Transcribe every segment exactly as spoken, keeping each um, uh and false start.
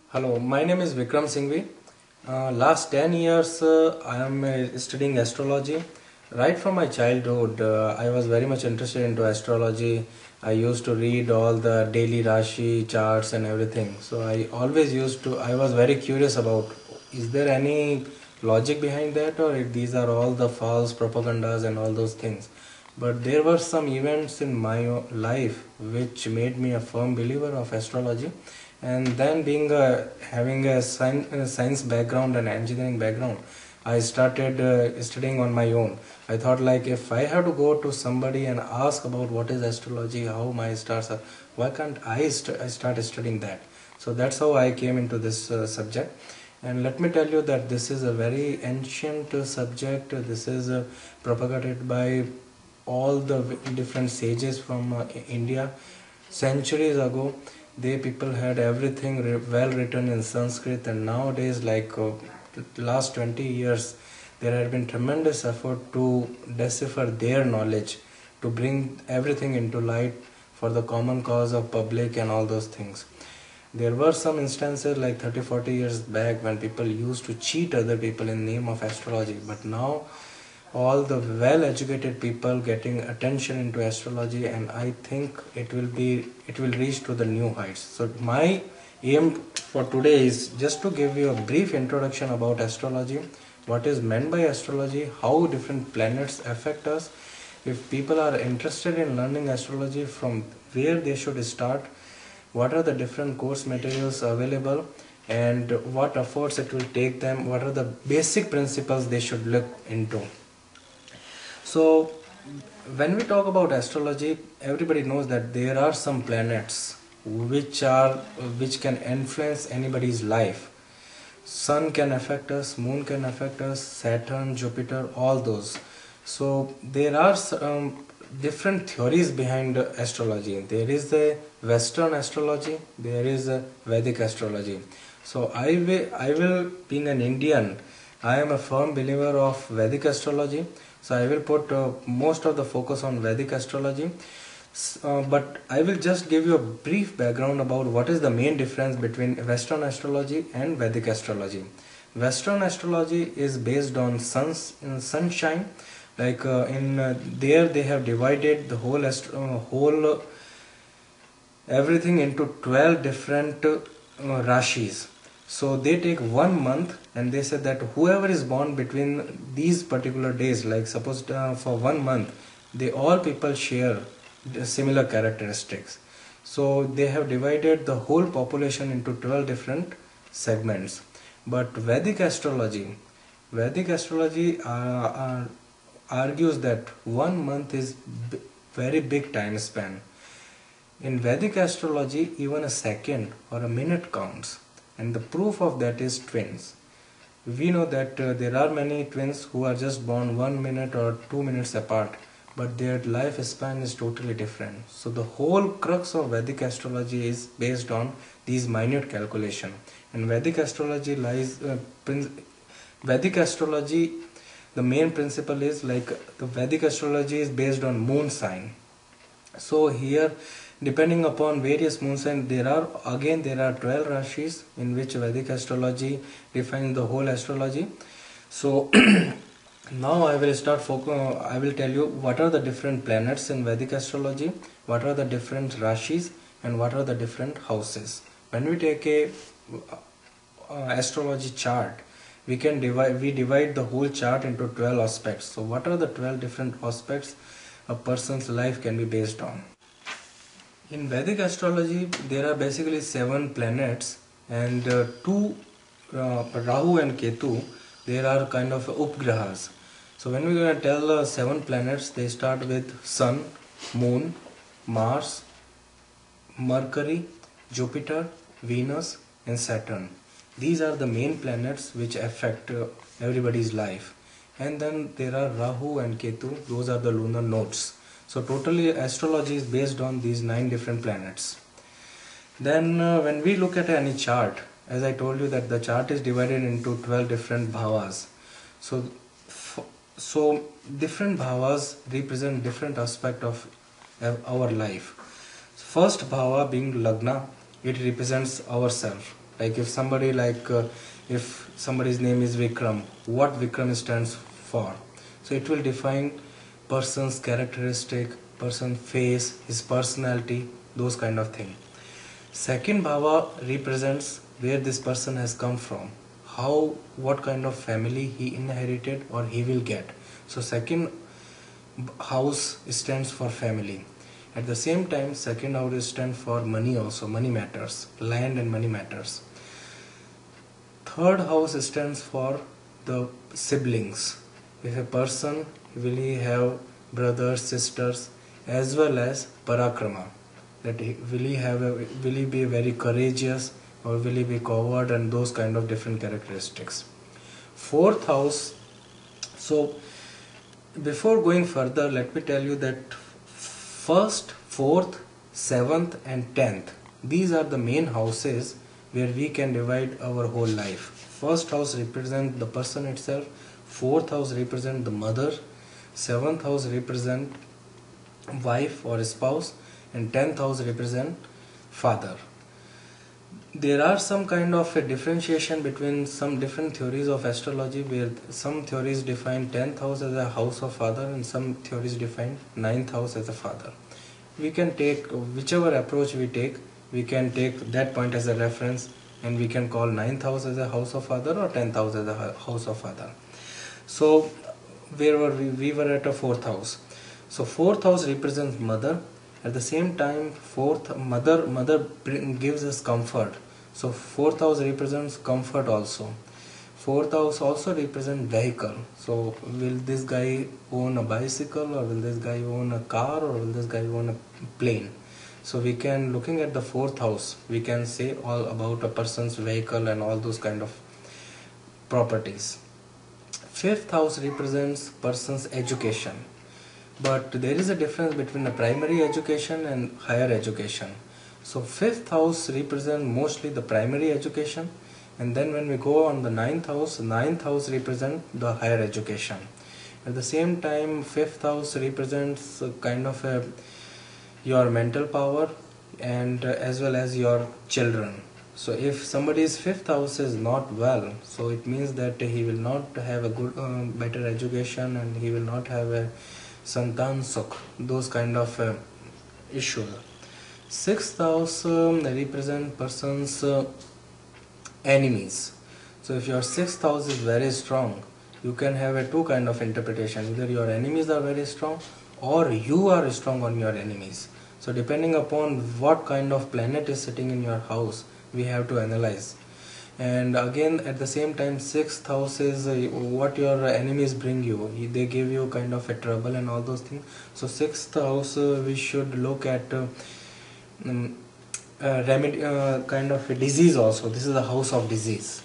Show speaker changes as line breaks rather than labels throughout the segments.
Hello, my name is Vikram Singhvi. Uh, last ten years uh, I am uh, studying astrology. Right from my childhood, uh, I was very much interested into astrology. I used to read all the daily Rashi charts and everything. So I always used to, I was very curious about, is there any logic behind that, or if these are all the false propagandas and all those things. But there were some events in my life which made me a firm believer of astrology. And then being a, having a science, a science background and engineering background, I started uh, studying on my own. I thought, like, if I have to go to somebody and ask about what is astrology, how my stars are, why can't I, st- I start studying that? So that's how I came into this uh, subject. And let me tell you that this is a very ancient uh, subject. This is uh, propagated by all the different sages from uh, India centuries ago. They people had everything re- well written in Sanskrit, and nowadays, like uh, last twenty years, there had been tremendous effort to decipher their knowledge, to bring everything into light for the common cause of public and all those things. There were some instances like thirty forty years back when people used to cheat other people in name of astrology, but now all the well educated people getting attention into astrology, and I think it will be it will reach to the new heights. So my aim for today is just to give you a brief introduction about astrology, what is meant by astrology, how different planets affect us. If people are interested in learning astrology, from where they should start, what are the different course materials available, and what efforts it will take them, what are the basic principles they should look into. So, when we talk about astrology, everybody knows that there are some planets which are which can influence anybody's life. Sun can affect us, Moon can affect us, Saturn, Jupiter, all those. So there are um, different theories behind astrology. There is the Western astrology, there is a Vedic astrology. So I will, I will, being an Indian, I am a firm believer of Vedic astrology. So I will put uh, most of the focus on Vedic astrology. Uh, but I will just give you a brief background about what is the main difference between Western astrology and Vedic astrology. Western astrology is based on suns, uh, sunshine. Like uh, in uh, there, they have divided the whole ast- uh, whole uh, everything into twelve different uh, rashis. So they take one month and they said that whoever is born between these particular days, like suppose uh, for one month, they all people share similar characteristics. So they have divided the whole population into twelve different segments. But Vedic astrology, Vedic astrology uh, uh, argues that one month is b- very big time span. In Vedic astrology, even a second or a minute counts, and the proof of that is twins. We know that uh, there are many twins who are just born one minute or two minutes apart, but their lifespan is totally different. So the whole crux of Vedic astrology is based on these minute calculation. And Vedic astrology lies, uh, prin- Vedic astrology, the main principle is like the Vedic astrology is based on moon sign. So here, depending upon various moon signs, there are again there are twelve rashis in which Vedic astrology defines the whole astrology. So now I will start focus. I will tell you what are the different planets in Vedic astrology, what are the different rashis, and what are the different houses. When we take a uh, astrology chart, we can divide we divide the whole chart into twelve aspects. So what are the twelve different aspects a person's life can be based on? In Vedic astrology, there are basically seven planets, and uh, two uh, Rahu and Ketu. There are kind of upgrahas. So when we're going to tell uh, seven planets, they start with Sun, Moon, Mars, Mercury, Jupiter, Venus, and Saturn. These are the main planets which affect uh, everybody's life. And then there are Rahu and Ketu. Those are the lunar nodes. So totally astrology is based on these nine different planets. Then uh, when we look at any chart, as I told you that the chart is divided into twelve different bhavas. So, f- so different bhavas represent different aspect of uh, our life. First bhava being Lagna, it represents ourself. Like if somebody like uh, if somebody's name is Vikram, what Vikram stands for? So it will define person's characteristic, person face, his personality, those kind of thing. Second bhava represents where this person has come from, how, what kind of family he inherited or he will get. So second house stands for family. At the same time, second house stands for money also, money matters, land and money matters. Third house stands for the siblings. If a person will he have brothers, sisters, as well as parakrama, that he, will he have a, will he be very courageous or will he be coward, and those kind of different characteristics. Fourth house, so before going further, let me tell you that first, fourth, seventh and tenth, these are the main houses where we can divide our whole life. First house represents the person itself, fourth house represents the mother, seventh house represents wife or spouse, and tenth house represents father. There are some kind of a differentiation between some different theories of astrology, where some theories define tenth house as a house of father and some theories define ninth house as a father. We can take whichever approach we take, we can take that point as a reference, and we can call ninth house as a house of father or tenth house as a house of father. So where were we? We were at a fourth house. So fourth house represents mother. At the same time, fourth mother mother gives us comfort. So fourth house represents comfort also. Fourth house also represents vehicle. So will this guy own a bicycle, or will this guy own a car, or will this guy own a plane? So we can, looking at the fourth house, we can say all about a person's vehicle and all those kind of properties. Fifth house represents person's education. But there is a difference between the primary education and higher education. So fifth house represents mostly the primary education, and then when we go on the ninth house, ninth house represents the higher education. At the same time, fifth house represents a kind of a, your mental power and uh, as well as your children. So if somebody's fifth house is not well, so it means that he will not have a good, uh, better education, and he will not have a santan sukh, those kind of uh, issues. Sixth house um, represent person's uh, enemies. So if your sixth house is very strong, you can have a two kind of interpretation. Either your enemies are very strong, or you are strong on your enemies. So depending upon what kind of planet is sitting in your house, we have to analyze. And again, at the same time, sixth house is uh, what your enemies bring you. They give you kind of a trouble and all those things. So sixth house, uh, we should look at uh, um, uh, remedy, uh, kind of a disease also. This is the house of disease.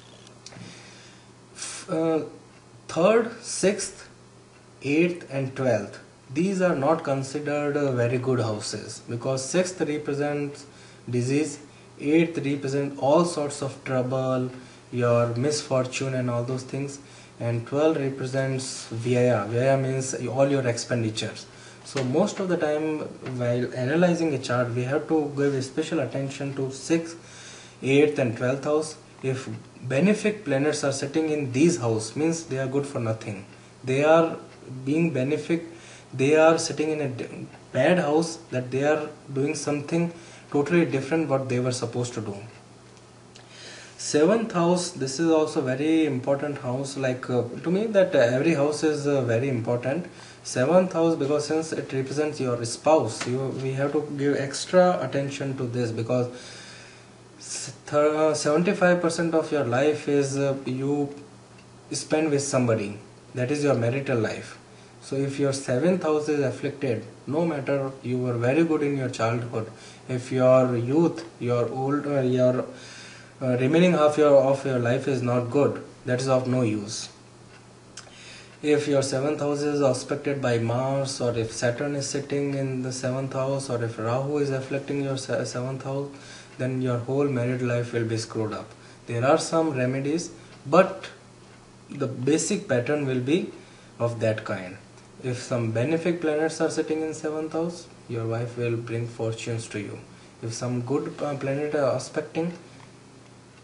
Uh, third, sixth, eighth and twelfth, these are not considered uh, very good houses, because sixth represents disease, eighth represent all sorts of trouble, your misfortune and all those things, and twelve represents vyaya. Vyaya means all your expenditures. So most of the time while analyzing a chart, we have to give special attention to sixth, eighth and twelfth house. If benefic planets are sitting in these house, means they are good for nothing. They are being benefic, they are sitting in a bad house, that they are doing something totally different what they were supposed to do. Seventh house, this is also very important house. Like uh, to me, that uh, every house is uh, very important. Seventh house, because since it represents your spouse, you we have to give extra attention to this, because seventy-five percent of your life is uh, you spend with somebody. That is your marital life. So if your seventh house is afflicted, no matter you were very good in your childhood, if your youth, your old, uh, your uh, remaining half your, of your life is not good, that is of no use. If your seventh house is aspected by Mars, or if Saturn is sitting in the seventh house, or if Rahu is afflicting your seventh house, then your whole married life will be screwed up. There are some remedies, but the basic pattern will be of that kind. If some benefic planets are sitting in seventh house, your wife will bring fortunes to you. If some good uh, planet are aspecting,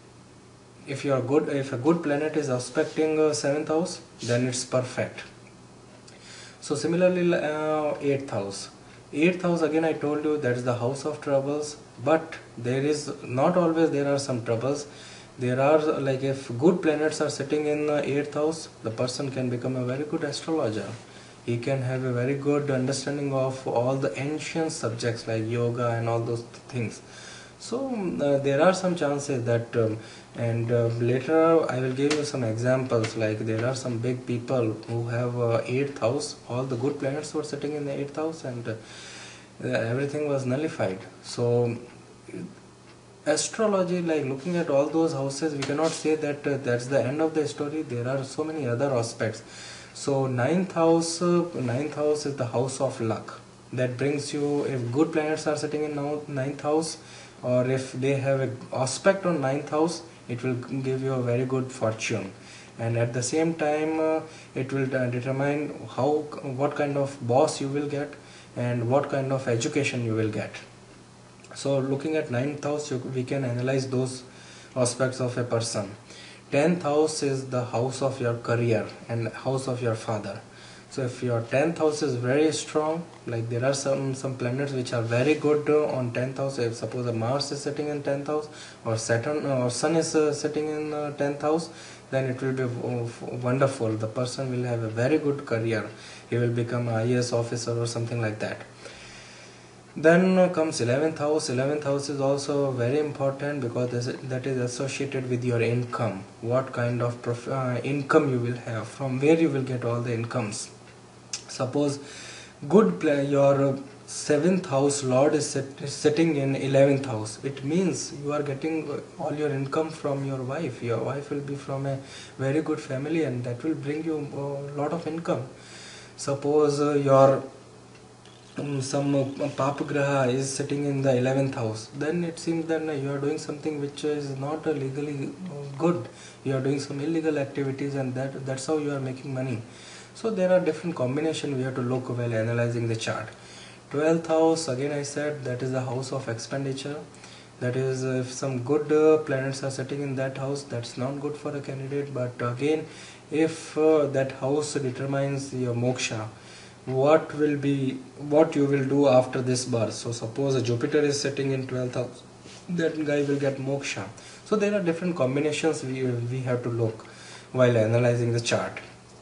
if you are good, if a good planet is aspecting uh, seventh house, then it's perfect. So similarly, uh, eighth house. Eighth house, again I told you, that is the house of troubles. But there is not always, there are some troubles. There are, like, if good planets are sitting in the eighth house, the person can become a very good astrologer. He can have a very good understanding of all the ancient subjects like yoga and all those things. So uh, there are some chances that, um, and uh, later I will give you some examples. Like, there are some big people who have uh, eighth house. All the good planets were sitting in the eighth house, and uh, everything was nullified. So astrology, like looking at all those houses, we cannot say that uh, that's the end of the story. There are so many other aspects. So ninth house, uh, ninth house is the house of luck. That brings you, if good planets are sitting in now ninth house, or if they have an aspect on ninth house, it will give you a very good fortune. And at the same time, uh, it will uh, determine how, what kind of boss you will get and what kind of education you will get. So looking at ninth house, you, we can analyze those aspects of a person. tenth house is the house of your career and house of your father. So if your tenth house is very strong, like there are some some planets which are very good uh, on tenth house. If suppose a Mars is sitting in tenth house, or Saturn or Sun is uh, sitting in uh, tenth house, then it will be uh, wonderful. The person will have a very good career. He will become an I A S officer or something like that. Then uh, comes eleventh house. eleventh house is also very important because this, that is associated with your income. What kind of prof uh, income you will have, from where you will get all the incomes. Suppose good plan, your seventh house lord is, sit, is sitting in eleventh house. It means you are getting all your income from your wife. Your wife will be from a very good family, and that will bring you a lot of income. Suppose uh, your um, some uh, Papagraha is sitting in the eleventh house, then it seems that uh, you are doing something which is not uh, legally uh, good. You are doing some illegal activities, and that that's how you are making money. So there are different combinations we have to look while analyzing the chart. twelfth house, again I said, that is the house of expenditure. That is, if some good uh, planets are sitting in that house, that's not good for a candidate. But again, if uh, that house determines your moksha, what will be, what you will do after this birth. So suppose a Jupiter is sitting in twelfth house, that guy will get moksha. So there are different combinations we, we have to look while analyzing the chart.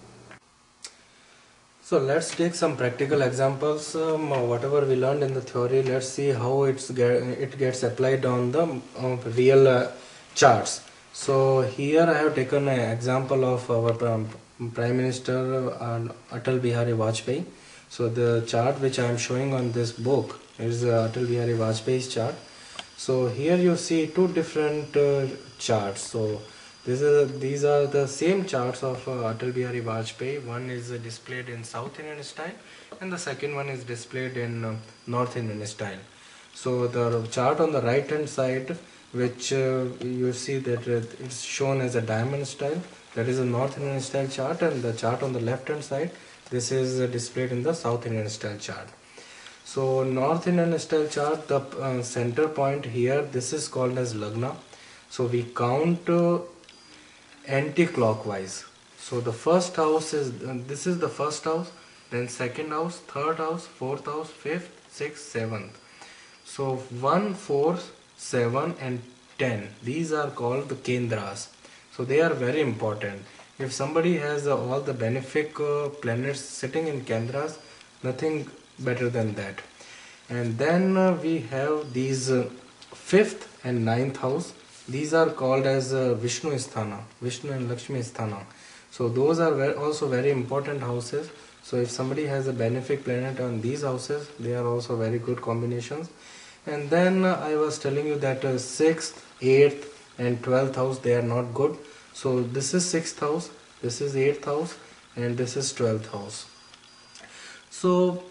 So let's take some practical examples. Um, whatever we learned in the theory, let's see how it's get, it gets applied on the uh, real uh, charts. So here I have taken an example of our um, Prime Minister uh, Atal Bihari Vajpayee. So the chart which I am showing on this book is uh, Atal Bihari Vajpayee's chart. So here you see two different uh, charts. So This is, these are the same charts of uh, Atal Bihari Vajpayee. One is uh, displayed in South Indian style, and the second one is displayed in uh, North Indian style. So the chart on the right hand side, which uh, you see that uh, it's shown as a diamond style, that is a North Indian style chart, and the chart on the left hand side, this is uh, displayed in the South Indian style chart. So North Indian style chart, the uh, center point here, this is called as Lagna. So we count uh, anti-clockwise. So the first house is, uh, this is the first house, then second house, third house, fourth house, fifth, sixth, seventh. So one, four, seven and ten, these are called the Kendras. So they are very important. If somebody has uh, all the benefic uh, planets sitting in Kendras, nothing better than that. And then uh, we have these uh, fifth and ninth house. These are called as uh, Vishnu Sthana, Vishnu and Lakshmi Sthana. So those are very, also very important houses. So if somebody has a benefic planet on these houses, they are also very good combinations. And then uh, I was telling you that uh, sixth, eighth and twelfth house, they are not good. So this is sixth house, this is eighth house, and this is twelfth house. So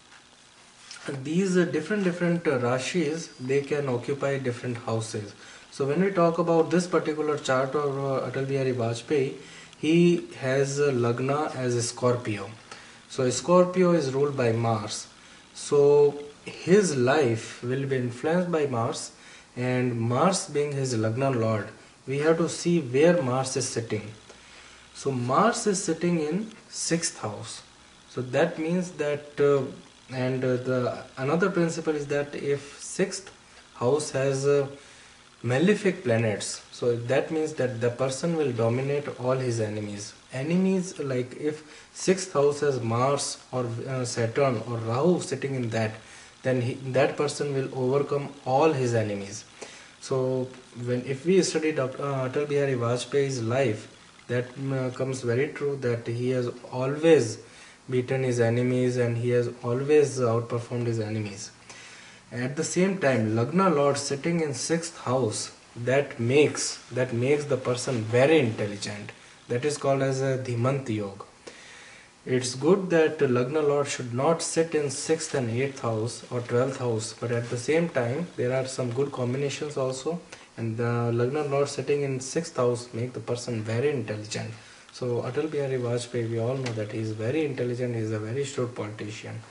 these uh, different different uh, Rashis, they can occupy different houses. So when we talk about this particular chart of uh, Atal Bihari Vajpayee, he has uh, Lagna as a Scorpio. So Scorpio is ruled by Mars. So his life will be influenced by Mars, and Mars being his Lagna lord we have to see where Mars is sitting. So Mars is sitting in sixth house. So that means that, uh, and uh, the another principle is that if sixth house has uh, malefic planets, so that means that the person will dominate all his enemies. Enemies, like if sixth house has Mars or uh, Saturn or Rahu sitting in that, then he, that person will overcome all his enemies. So when if we study Doctor Uh, Atal Bihari Vajpayee's life, that uh, comes very true, that he has always beaten his enemies and he has always outperformed his enemies. At the same time, Lagna Lord sitting in sixth house, that makes that makes the person very intelligent. That is called as a Dhimant Yoga. It's good that Lagna Lord should not sit in sixth and eighth house or twelfth house, but at the same time there are some good combinations also, and the Lagna Lord sitting in sixth house make the person very intelligent. So Atal Bihari Vajpayee, we all know that he is very intelligent, he is a very shrewd politician.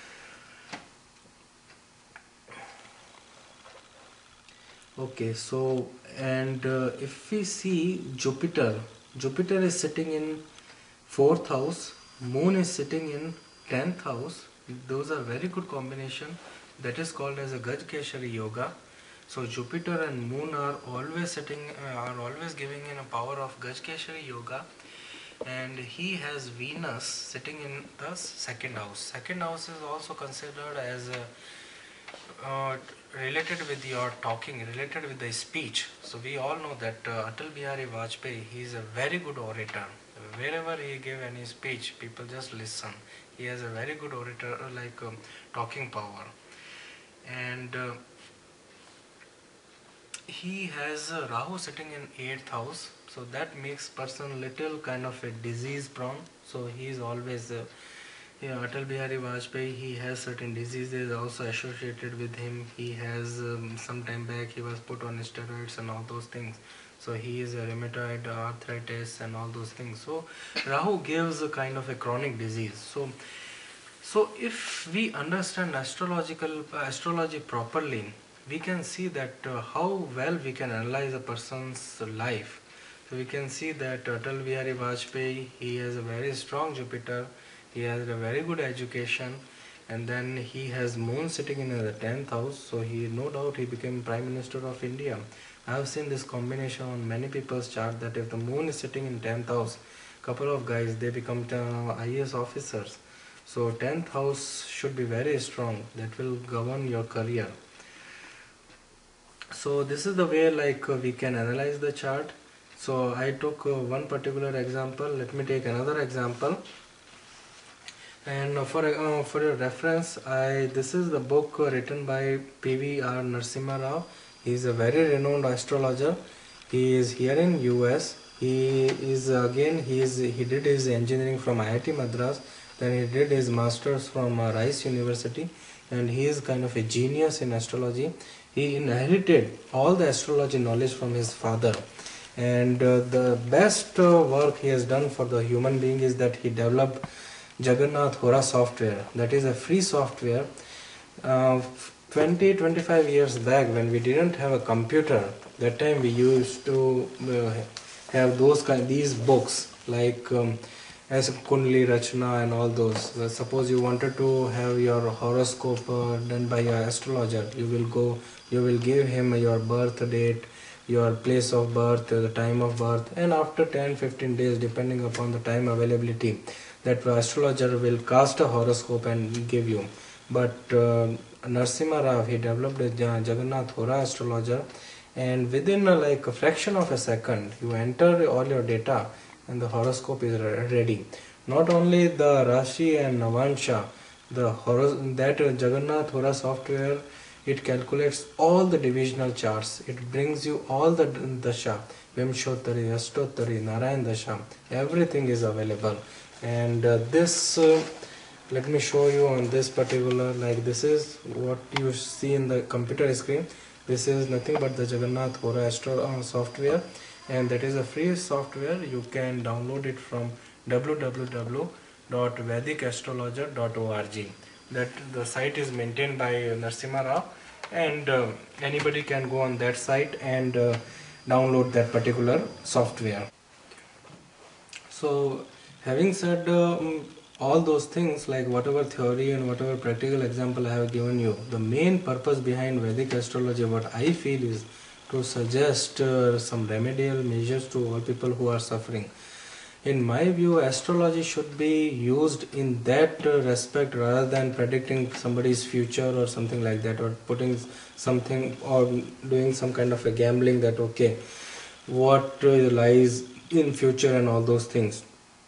Okay, so and uh, if we see Jupiter, Jupiter is sitting in fourth house, Moon is sitting in tenth house. Those are very good combination. That is called as a Gajkeshari Yoga. So Jupiter and Moon are always sitting, uh, are always giving in a power of Gajkeshari Yoga. And he has Venus sitting in the second house. Second house is also considered as a Uh, related with your talking, related with the speech. So we all know that uh, Atal Bihari Vajpayee, he is a very good orator. Wherever he gave any speech, people just listen. He has a very good orator, uh, like um, talking power. And uh, he has uh, Rahu sitting in eighth house, so that makes person little kind of a disease prone. So he is always uh, yeah, Atal Bihari Vajpayee, he has certain diseases also associated with him. He has, um, some time back, he was put on steroids and all those things. So he is a rheumatoid arthritis and all those things. So Rahu gives a kind of a chronic disease. So, so if we understand astrological uh, astrology properly, we can see that uh, how well we can analyze a person's life. So we can see that Atal Bihari Vajpayee, he has a very strong Jupiter. He has a very good education, and then he has Moon sitting in the tenth house, so he no doubt he became Prime Minister of India. I have seen this combination on many people's chart, that if the Moon is sitting in tenth house, couple of guys, they become uh, I A S officers. So tenth house should be very strong, that will govern your career. So this is the way like uh, we can analyze the chart. So I took uh, one particular example. Let me take another example. And for uh, for your reference, I this is the book written by P V R Narasimha Rao. He is a very renowned astrologer. He is here in U S. He is again he is he did his engineering from I I T Madras. Then he did his masters from uh, Rice University, and he is kind of a genius in astrology. He inherited all the astrology knowledge from his father. And uh, the best uh, work he has done for the human being is that he developed Jagannath Hora software. That is a free software. uh, twenty to twenty-five years back, when we didn't have a computer, that time we used to uh, have those kind these books like um, as Kundli Rachna and all those. Uh, suppose you wanted to have your horoscope uh, done by your astrologer, you will go you will give him your birth date, your place of birth, the time of birth, and after ten to fifteen days, depending upon the time availability, that astrologer will cast a horoscope and give you. But uh, Narasimha Rao, he developed a Jagannath Hora astrologer, and within a, like a fraction of a second, you enter all your data and the horoscope is ready. Not only the Rashi and Navansha, the horos that Jagannath Hora software, it calculates all the divisional charts. It brings you all the dasha, Vimshottari, Ashtottari, Narayan Dasha, everything is available. And uh, this uh, let me show you on this particular, like this is what you see in the computer screen. This is nothing but the Jagannath Hora Astro uh, software, and that is a free software. You can download it from w w w dot vedic astrologer dot org. That the site is maintained by Narasimha Rao, and uh, anybody can go on that site and uh, download that particular software. So having said um, all those things, like whatever theory and whatever practical example I have given you, the main purpose behind Vedic astrology, what I feel, is to suggest uh, some remedial measures to all people who are suffering. In my view, astrology should be used in that uh, respect, rather than predicting somebody's future or something like that, or putting something, or doing some kind of a gambling that okay, what uh, lies in future and all those things.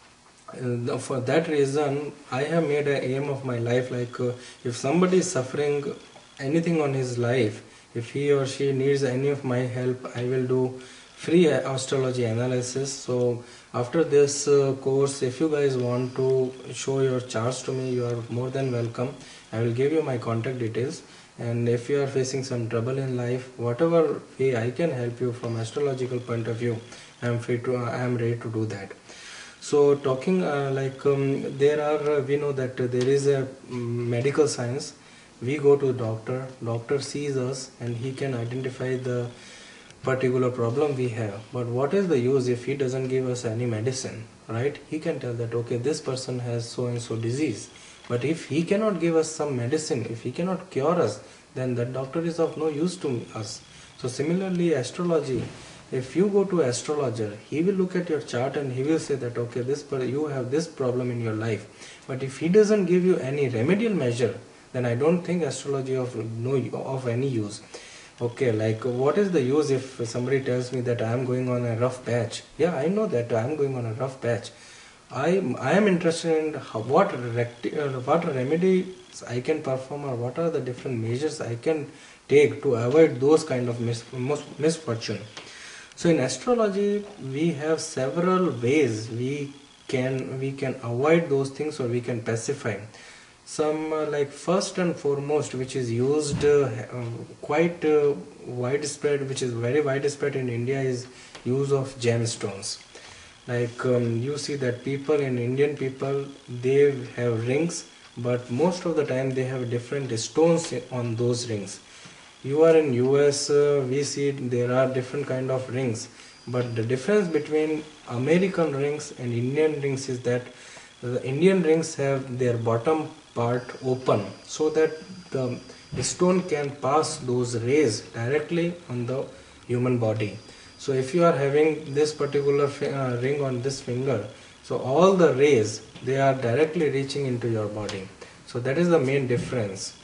Uh, for that reason, I have made an aim of my life, like uh, if somebody is suffering anything on his life, if he or she needs any of my help, I will do free astrology analysis. So after this uh, course, if you guys want to show your charts to me, you are more than welcome. I will give you my contact details, and if you are facing some trouble in life, whatever way I can help you from astrological point of view, I am free to I am ready to do that. So talking uh, like um, there are uh, we know that uh, there is a um, medical science. We go to doctor, doctor sees us and he can identify the particular problem we have. But what is the use if he doesn't give us any medicine, right? He can tell that okay, this person has so and so disease, but if he cannot give us some medicine, if he cannot cure us, then that doctor is of no use to us. So similarly, astrology, if you go to astrologer, he will look at your chart and he will say that okay, this you have this problem in your life, but if he doesn't give you any remedial measure, then I don't think astrology of no of any use. Okay, like what is the use if somebody tells me that I am going on a rough patch? Yeah, I know that I am going on a rough patch. I I am interested in how, what recti uh, what remedies I can perform, or what are the different measures I can take to avoid those kind of mis misfortune. So in astrology, we have several ways we can we can avoid those things, or we can pacify. Some uh, like first and foremost, which is used uh, uh, quite uh, widespread, which is very widespread in India, is use of gemstones. Like um, you see that people in Indian people, they have rings, but most of the time they have different stones on those rings. You are in U S, uh, we see there are different kind of rings, but the difference between American rings and Indian rings is that the Indian rings have their bottom part open, so that the, the stone can pass those rays directly on the human body. So if you are having this particular uh, ring on this finger, so all the rays, they are directly reaching into your body. So that is the main difference.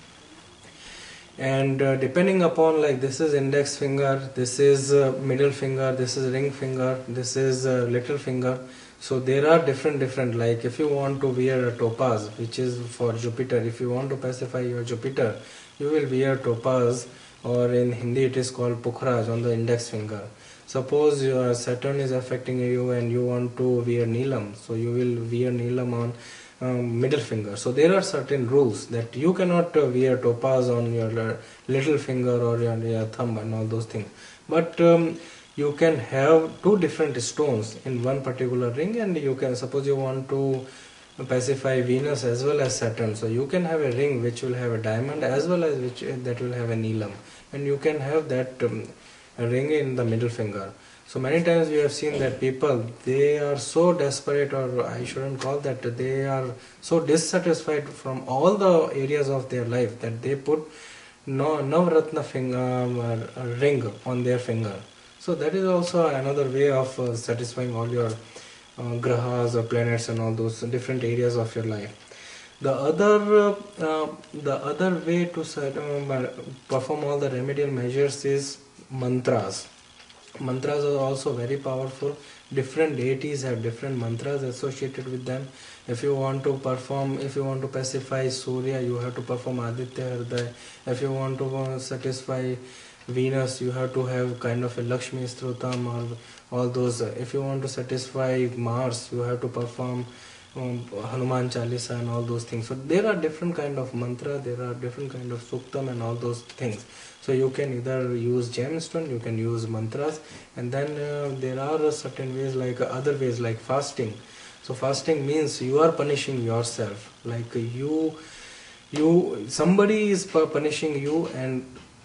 And uh, depending upon, like this is index finger, this is uh, middle finger, this is ring finger, this is uh, little finger. So there are different different like if you want to wear a topaz, which is for Jupiter, if you want to pacify your Jupiter, you will wear topaz, or in Hindi it is called pukhraj, on the index finger. Suppose your Saturn is affecting you and you want to wear Neelam, so you will wear Neelam on um, middle finger. So there are certain rules that you cannot uh, wear topaz on your uh, little finger or your, your thumb and all those things. But um, you can have two different stones in one particular ring, and you can, suppose you want to pacify Venus as well as Saturn, so you can have a ring which will have a diamond as well as which uh, that will have a Neelam, and you can have that um, ring in the middle finger. So many times we have seen that people, they are so desperate, or I shouldn't call that, they are so dissatisfied from all the areas of their life that they put no Navratna finger, uh, ring on their finger. So that is also another way of uh, satisfying all your uh, grahas or planets and all those different areas of your life. The other uh, uh, the other way to uh, perform all the remedial measures is mantras. Mantras are also very powerful. Different deities have different mantras associated with them. If you want to perform, if you want to pacify Surya, you have to perform Aditya Hriday. If you want to uh, satisfy Venus, you have to have kind of a Lakshmi Strotam or all those. If you want to satisfy Mars, you have to perform um, Hanuman Chalisa and all those things. So there are different kind of mantra, there are different kind of suktam and all those things. So you can either use gemstone, you can use mantras, and then uh, there are certain ways, like uh, other ways like fasting. So fasting means you are punishing yourself, like you, you somebody is punishing you, and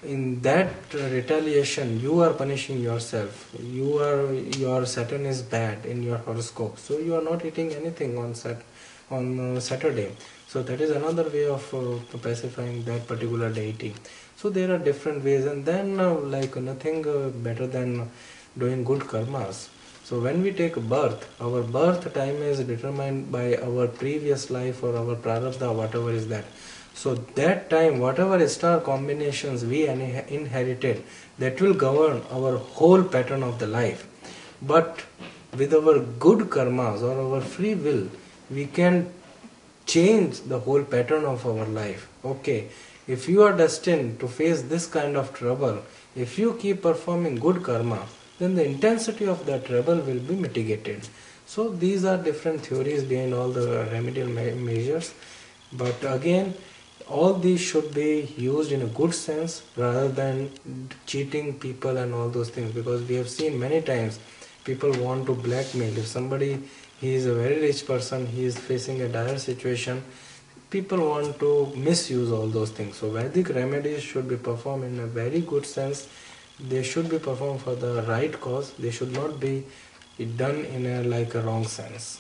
in that uh, retaliation you are punishing yourself. You are, your Saturn is bad in your horoscope, so you are not eating anything on sat on uh, Saturday. So that is another way of uh, pacifying that particular deity. So there are different ways, and then uh, like nothing uh, better than doing good karmas. So when we take birth, our birth time is determined by our previous life or our prarabdha, whatever is that. So that time, whatever star combinations we inherited, that will govern our whole pattern of the life. But with our good karmas or our free will, we can change the whole pattern of our life. Okay, if you are destined to face this kind of trouble, if you keep performing good karma, then the intensity of that trouble will be mitigated. So these are different theories behind all the remedial me measures. But again, all these should be used in a good sense rather than cheating people and all those things, because we have seen many times people want to blackmail. If somebody, he is a very rich person, he is facing a dire situation, people want to misuse all those things. So Vedic remedies should be performed in a very good sense. They should be performed for the right cause. They should not be done in a like a wrong sense.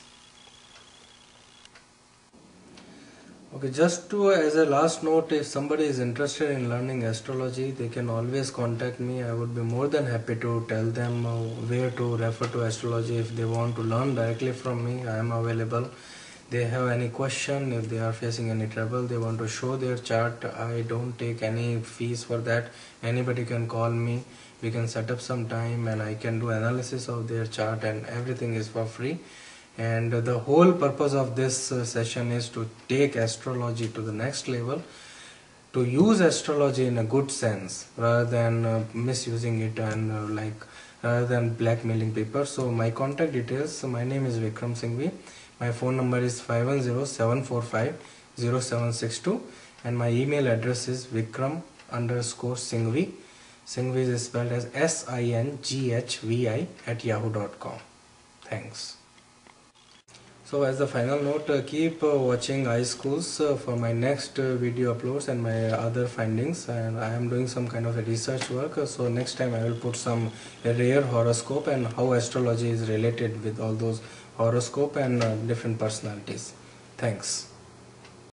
Okay, just to as a last note, if somebody is interested in learning astrology, they can always contact me. I would be more than happy to tell them uh, where to refer to astrology. If they want to learn directly from me, I am available. They have any question, if they are facing any trouble, they want to show their chart, I don't take any fees for that. Anybody can call me, we can set up some time and I can do analysis of their chart, and everything is for free. And the whole purpose of this uh, session is to take astrology to the next level, to use astrology in a good sense rather than uh, misusing it and uh, like rather than blackmailing people. So my contact details, so my name is Vikram Singhvi. My phone number is five one zero, seven four five, zero seven six two and my email address is vikram underscore Singhvi. Singhvi is spelled as S I N G H V I at yahoo dot com. Thanks. So as the final note, uh, keep uh, watching iSchools uh, for my next uh, video uploads and my other findings, and I am doing some kind of a research work, uh, so next time I will put some a rare horoscope and how astrology is related with all those horoscope and uh, different personalities. Thanks.